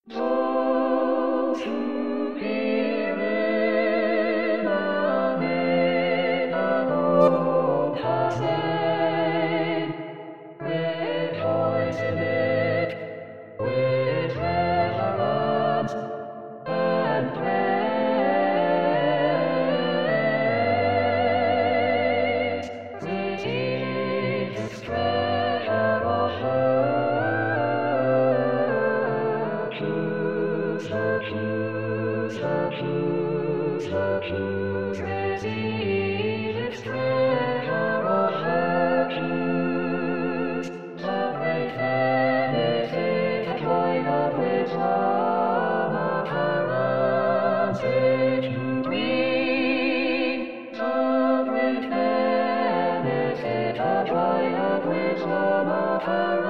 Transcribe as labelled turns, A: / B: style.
A: With reverence and praise, with each treasure of virtues, with each treasure of virtues, the great benefit, the joy of wisdom, utterance is to bring. The great benefit, the joy of wisdom, utterance.